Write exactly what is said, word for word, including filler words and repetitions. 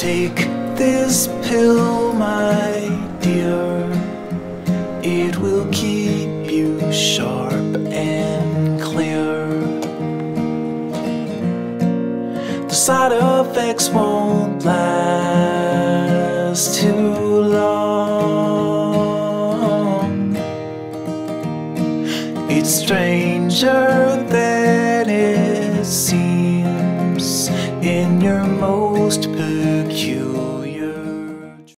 Take this pill, my dear, it will keep you sharp and clear. The side effects won't last too long. It's stranger than it seems in your most peculiar